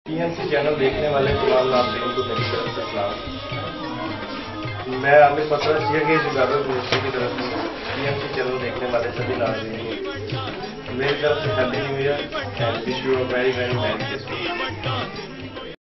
TMC channel देखने वाले तमाम नाज़रीन को मेरी तरफ से सलाम। मैं आमिर पसरा सिया के इजाज़त मिनिस्ट्री की तरफ से टीएमसी चैनल देखने वाले सभी नाज़रीन को मेरी तरफ से happy new year and wish you a very very merry Christmas.